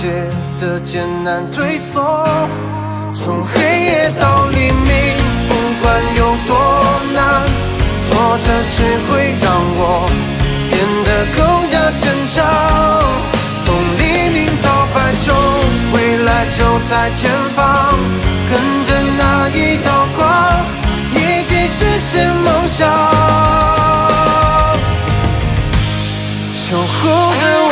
切的艰难退缩，从黑夜到黎明，不管有多难，挫折只会让我变得更加坚强。从黎明到白昼，未来就在前方，跟着那一道光，一起实现梦想，守护着